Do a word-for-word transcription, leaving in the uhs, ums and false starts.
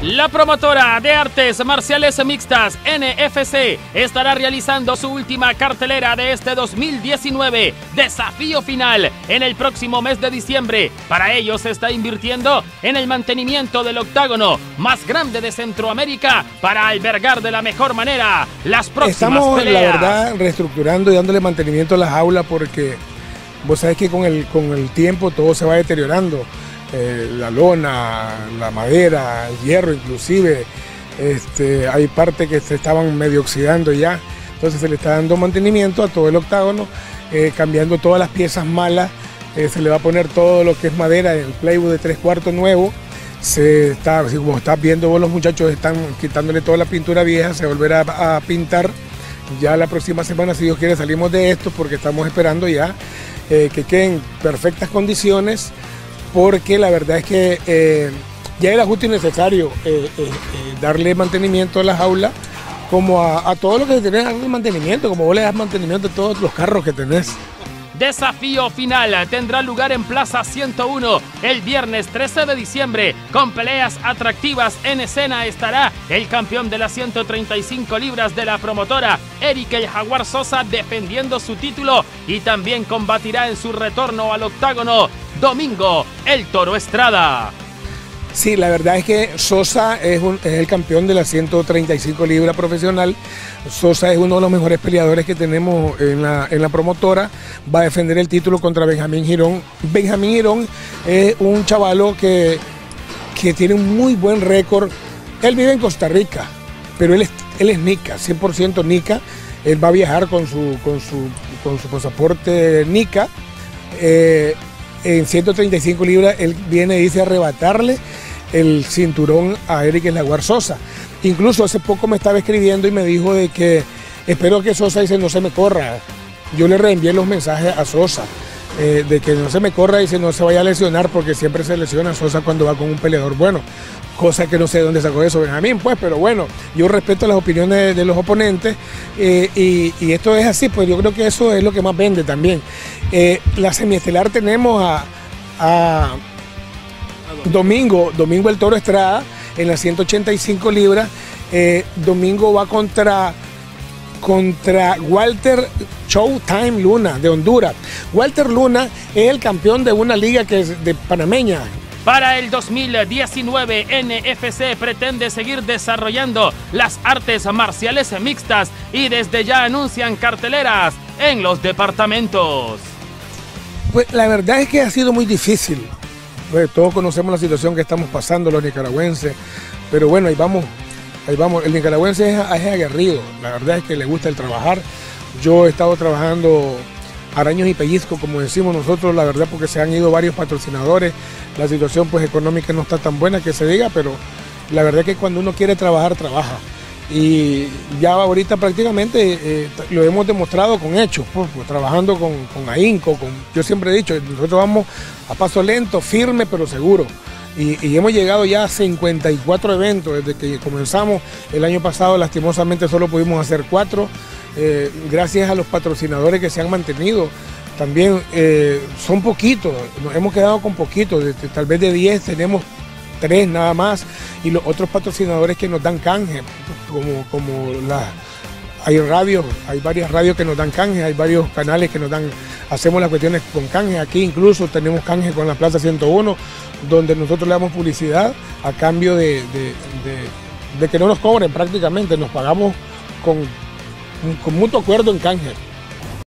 La promotora de artes marciales mixtas N F C estará realizando su última cartelera de este dos mil diecinueve, Desafío Final, en el próximo mes de diciembre. Para ello se está invirtiendo en el mantenimiento del octágono más grande de Centroamérica para albergar de la mejor manera las próximas Estamos, peleas. la verdad, reestructurando y dándole mantenimiento a las aulas porque vos sabés que con el, con el tiempo todo se va deteriorando. Eh, la lona, la madera, el hierro inclusive, este, hay partes que se estaban medio oxidando ya, entonces se le está dando mantenimiento a todo el octágono, eh, cambiando todas las piezas malas, eh, se le va a poner todo lo que es madera, el plywood de tres cuartos nuevo, se está, así como estás viendo vos, los muchachos están quitándole toda la pintura vieja, se volverá a, a pintar, ya la próxima semana si Dios quiere salimos de esto porque estamos esperando ya eh, que queden perfectas condiciones, porque la verdad es que eh, ya era justo y necesario eh, eh, eh, darle mantenimiento a las aulas, como a, a todo lo que tenés, darle mantenimiento, como vos le das mantenimiento a todos los carros que tenés. Desafío Final tendrá lugar en Plaza ciento uno el viernes trece de diciembre, con peleas atractivas. En escena estará el campeón de las ciento treinta y cinco libras de la promotora, Eric el Jaguar Sosa, defendiendo su título, y también combatirá en su retorno al octágono Domingo el Toro Estrada. Sí, la verdad es que Sosa es, un, es el campeón de las ciento treinta y cinco libras profesional. Sosa es uno de los mejores peleadores que tenemos en la, en la promotora. Va a defender el título contra Benjamín Girón. Benjamín Girón es un chavalo que, que tiene un muy buen récord. Él vive en Costa Rica, pero él es, él es nica, cien por ciento nica. Él va a viajar con su, con su, con su pasaporte nica. Eh, en ciento treinta y cinco libras, él viene y dice arrebatarle el cinturón a Eric el Jaguar Sosa. Incluso hace poco me estaba escribiendo y me dijo de que espero que Sosa dice no se me corra. Yo le reenvié los mensajes a Sosa eh, de que no se me corra y dice no se vaya a lesionar, porque siempre se lesiona Sosa cuando va con un peleador bueno. Cosa que no sé de dónde sacó eso Benjamín, pues, pero bueno, yo respeto las opiniones de, de los oponentes eh, y, y esto es así, pues yo creo que eso es lo que más vende también. Eh, la semiestelar tenemos a, a Domingo, Domingo el Toro Estrada en las ciento ochenta y cinco libras. Eh, Domingo va contra, contra Walter Showtime Luna de Honduras. Walter Luna es el campeón de una liga que es de panameña. Para el dos mil diecinueve, N F C pretende seguir desarrollando las artes marciales mixtas y desde ya anuncian carteleras en los departamentos. Pues la verdad es que ha sido muy difícil. Pues todos conocemos la situación que estamos pasando los nicaragüenses, pero bueno, ahí vamos, ahí vamos. El nicaragüense es, es aguerrido, la verdad es que le gusta el trabajar. Yo he estado trabajando araños y pellizcos, como decimos nosotros, la verdad, porque se han ido varios patrocinadores. La situación pues económica no está tan buena que se diga, pero la verdad es que cuando uno quiere trabajar, trabaja. Y ya ahorita prácticamente eh, lo hemos demostrado con hechos, pues, pues, trabajando con, con ahínco, con, yo siempre he dicho, nosotros vamos a paso lento, firme pero seguro. Y, y hemos llegado ya a cincuenta y cuatro eventos desde que comenzamos. El año pasado lastimosamente solo pudimos hacer cuatro, eh, gracias a los patrocinadores que se han mantenido. También eh, son poquitos, nos hemos quedado con poquitos, de, de, tal vez de diez tenemos tres nada más, y los otros patrocinadores que nos dan canje, como, como la, hay radios, hay varias radios que nos dan canje, hay varios canales que nos dan, hacemos las cuestiones con canje. Aquí incluso tenemos canje con la Plaza ciento uno, donde nosotros le damos publicidad a cambio de, de, de, de que no nos cobren prácticamente, nos pagamos con, con mutuo acuerdo en canje.